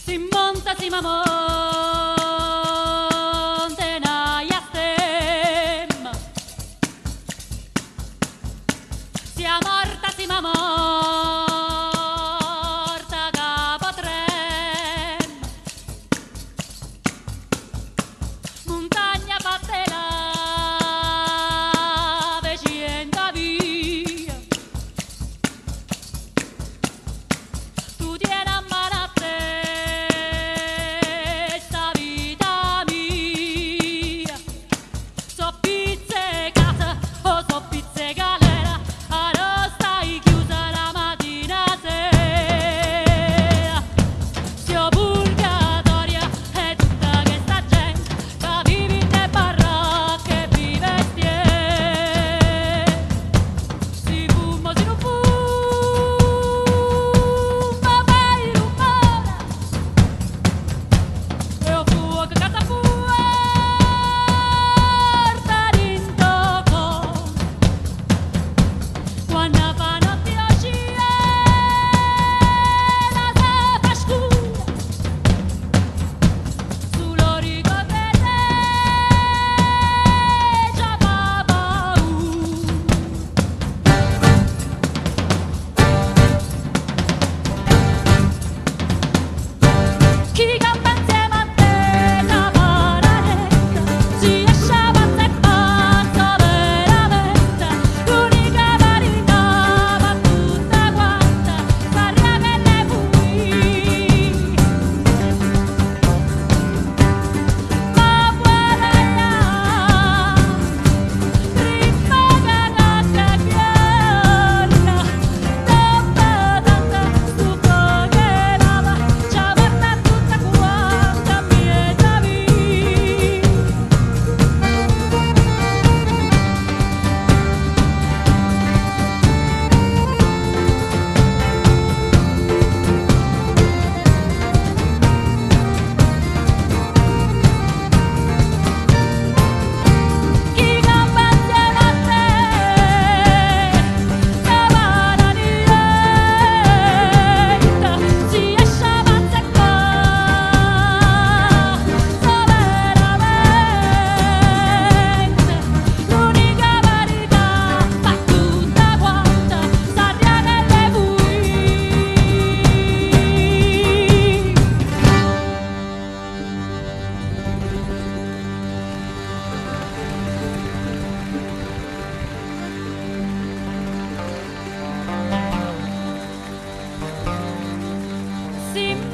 Si monta, si monte na jastem. Si amorta, si morta capotrem. Montagna batte la vicenda via. Tu tieni a mano a te sta vita mia. So pizze casa o so pizze galera, a non stai chiusa la mattina sera. Zio purgatoria è tutta questa gente che vive in le baracche e vive stier. Si fuma, si non fuma, vai rumore. E ho fuoco casa puerta rintocco. Quando fa notte la scia, la fa scura. Solo ricordate già fa paura. Chi campa insieme a te la paranetta, si esce a pazza e pazza veramente. L'unica verità va tutta quanta, saria che le fui. Ma guarda là, prima che nasca piena, dopo tanta stufa che lava, ci avrà tutta quanta mieta via. Chi campa insieme a te la paranetta, si esce a pazza e pazza veramente. L'unica verità fa tutta quanta, saria che le fui. Si